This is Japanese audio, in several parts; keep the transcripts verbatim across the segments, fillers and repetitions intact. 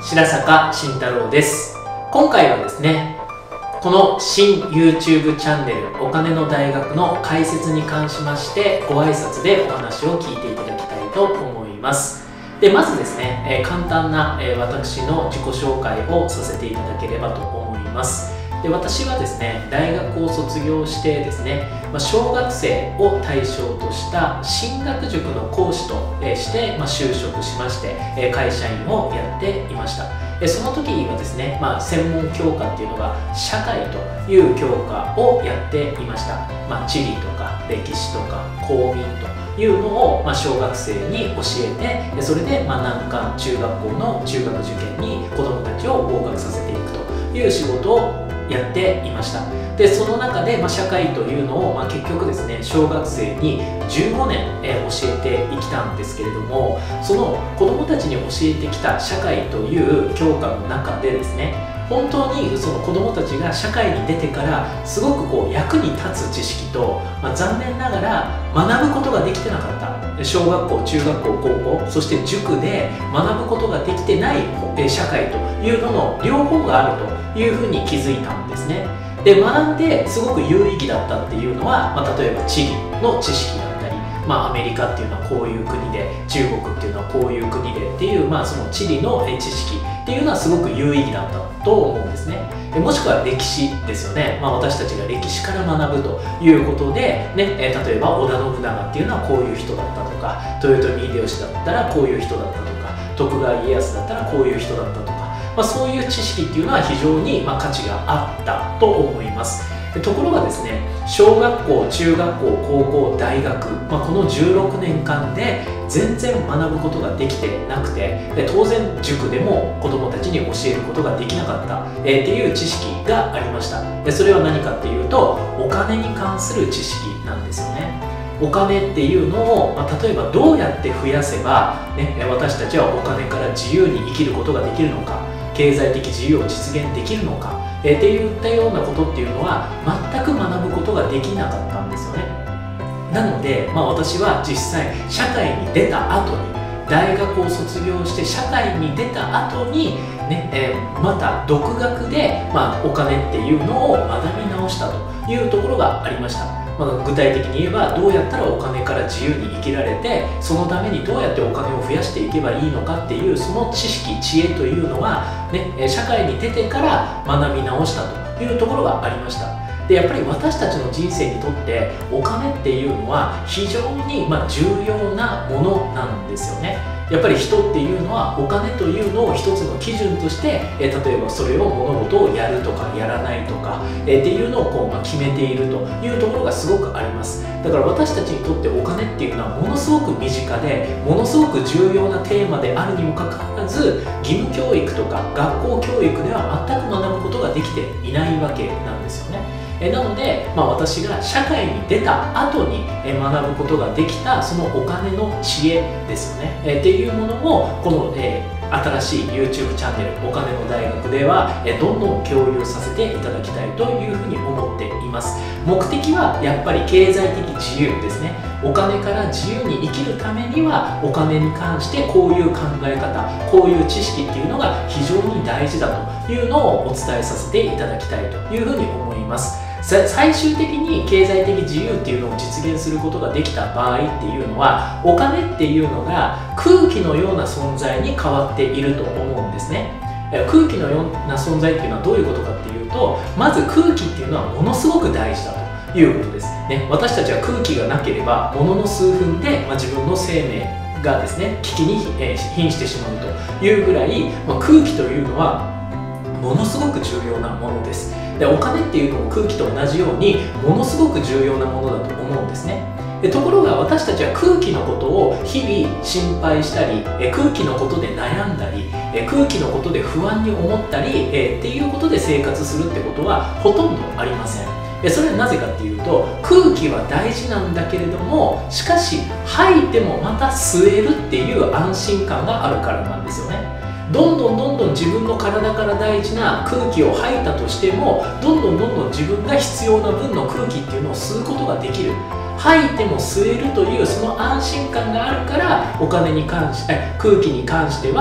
白坂慎太郎です。今回はですね、この新 YouTube チャンネルお金の大学の開設に関しましてご挨拶でお話を聞いていただきたいと思います。でまずですね、えー、簡単な、えー、私の自己紹介をさせていただければと思います。で私はですね、大学を卒業してですね、まあ、小学生を対象とした進学塾の講師として、まあ、就職しまして会社員をやっていました。その時はですね、まあ、専門教科っていうのが社会という教科をやっていました。まあ、地理とか歴史とか公民というのを、まあ、小学生に教えて、それで、まあ、難関中学校の中学受験に子どもたちを合格させていくという仕事をやっていました。でその中で、まあ、社会というのを、まあ、結局ですね、小学生にじゅうごねん、えー、教えてきたんですけれども、その子どもたちに教えてきた社会という教科の中でですね、本当にその子どもたちが社会に出てからすごくこう役に立つ知識と、まあ、残念ながら学ぶことができてなかった小学校、中学校、高校、そして塾で学ぶことができてない社会というのの両方があるというふうに気づいたんですね。で学んですごく有意義だったっていうのは、まあ、例えば地理の知識だったり、まあ、アメリカっていうのはこういう国で、中国っていうのはこういう国でっていう、まあ、その地理の知識っていうのはすごく有意義だったと思うんですね。もしくは歴史ですよね。まあ、私たちが歴史から学ぶということで、ね、例えば織田信長っていうのはこういう人だったとか、豊臣秀吉だったらこういう人だったとか、徳川家康だったらこういう人だったとか、まあ、そういう知識っていうのは非常にまあ価値があったと思います。ところがですね、小学校、中学校、高校、大学、まあ、このじゅうろくねんかんで全然学ぶことができてなくて、で当然塾でも子どもたちに教えることができなかった、えー、っていう知識がありました。でそれは何かっていうと、お金に関する知識なんですよね。お金っていうのを、まあ、例えばどうやって増やせば、ね、私たちはお金から自由に生きることができるのか、経済的自由を実現できるのか、えー、っていったようなことっていうのは全く学ぶことができなかったんですよね。なので、まあ、私は実際社会に出た後に、大学を卒業して社会に出た後に、ねえー、また独学で、まあ、お金っていうのを学び直したというところがありました。まあ、具体的に言えば、どうやったらお金から自由に生きられて、そのためにどうやってお金を増やしていけばいいのかっていう、その知識、知恵というのは、ね、社会に出てから学び直したというところがありました。でやっぱり私たちの人生にとってお金っていうのは非常にまあ重要なものなんですよね。やっぱり人っていうのはお金というのを一つの基準として、え例えばそれを物事をやるとかやらないとか、えっていうのをこう、まあ、決めているというところがすごくあります。だから私たちにとってお金っていうのはものすごく身近で、ものすごく重要なテーマであるにもかかわらず、義務教育とか学校教育では全く学ぶことができていないわけなんですよね。えなので、まあ、私が社会に出た後に学ぶことができたそのお金の知恵ですよね、えっていうものをこの、えー、新しい YouTube チャンネルお金の大学では、えどんどん共有させていただきたいというふうに思っています。目的はやっぱり経済的自由ですね。お金から自由に生きるためには、お金に関してこういう考え方、こういう知識っていうのが非常に大事だというのをお伝えさせていただきたいというふうに思います。最終的に経済的自由っていうのを実現することができた場合っていうのは、お金っていうのが空気のような存在に変わっていると思うんですね。空気のような存在っていうのはどういうことかっていうと、まず空気っていうのはものすごく大事だということです、ね、私たちは空気がなければものの数分で、まあ、自分の生命がですね危機に瀕してしまうというぐらい、まあ、空気というのはものすごく重要なものです。でお金っていうのも空気と同じようにものすごく重要なものだと思うんですね。でところが私たちは空気のことを日々心配したり、え空気のことで悩んだり、え空気のことで不安に思ったり、えっていうことで生活するってことはほとんどありません。それはなぜかっていうと、空気は大事なんだけれども、しかし吐いてもまた吸えるっていう安心感があるからなんですよね。どんどんどんどん自分の体から大事な空気を吐いたとしても、どんどんどんどん自分が必要な分の空気っていうのを吸うことができる。吐いても吸えるというその安心感があるから、お金に関して空気に関しては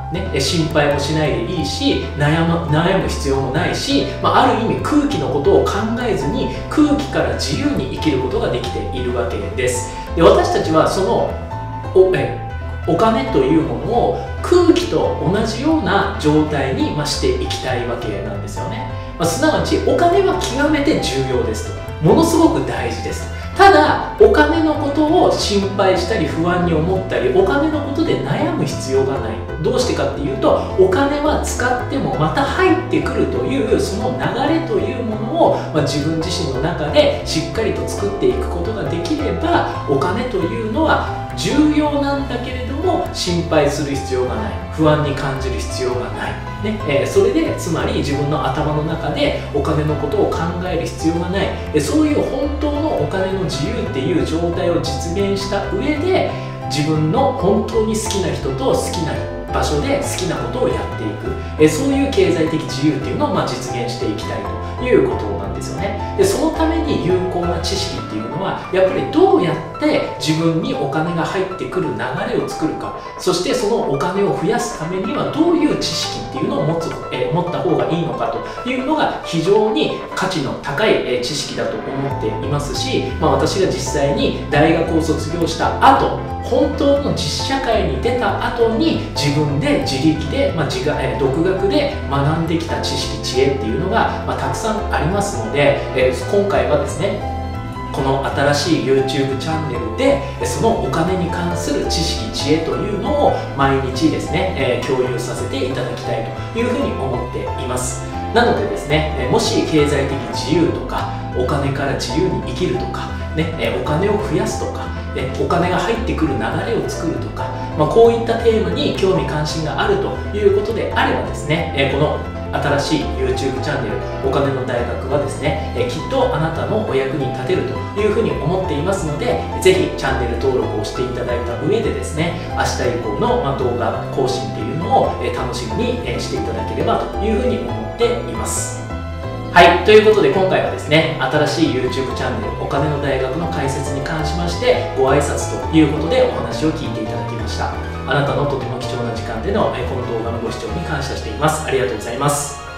ね、心配もしないでいいし悩む、悩む必要もないし、まあ、ある意味空気のことを考えずに空気から自由に生きることができているわけです。で、私たちはそのおえお金というものを空気と同じような状態に、まあ、していきたいわけなんですよね。まあ、すなわちお金は極めて重要ですと、ものすごく大事ですと。ただお金のことを心配したり不安に思ったりお金のことで悩む必要がない。どうしてかっていうと、お金は使ってもまた入ってくるというその流れというものを、まあ、自分自身の中でしっかりと作っていくことができれば、お金というのは重要なんだけれども心配する必要がない、不安に感じる必要がない、ねえー、それでつまり自分の頭の中でお金のことを考える必要がない、えー、そういう本当のお金の自由っていう状態を実現した上で、自分の本当に好きな人と好きな場所で好きなことをやっていく、えー、そういう経済的自由っていうのを、まあ、実現していきたいということなんですよね。で、そのために有効な知識っていうのはやっぱりどうやって自分にお金が入ってくる流れを作るか、そしてそのお金を増やすためにはどういう知識っていうのを持つ、え持った方がいいのかというのが非常に価値の高い、え知識だと思っていますし、まあ、私が実際に大学を卒業した後、本当の実社会に出た後に自分で自力で、まあ、自がえ独学で学んできた知識知恵っていうのが、まあ、たくさんありますので、えー、今回はですねこの新しい YouTube チャンネルでそのお金に関する知識知恵というのを毎日ですね、えー、共有させていただきたいというふうに思っています。なのでですね、もし経済的自由とかお金から自由に生きるとか、ね、お金を増やすとか、お金が入ってくる流れを作るとか、まあ、こういったテーマに興味関心があるということであればですね、この新しい YouTube チャンネルお金の大学はですね、きっとあなたのお役に立てるというふうに思っていますので、ぜひチャンネル登録をしていただいた上でですね、明日以降の動画更新っていうのを楽しみにしていただければというふうに思っています。はい、ということで今回はですね、新しい YouTube チャンネルお金の大学の開設に関しましてご挨拶ということでお話を聞いていただきました。あなたのとても貴重な時間でのこの動画のご視聴に感謝しています。ありがとうございます。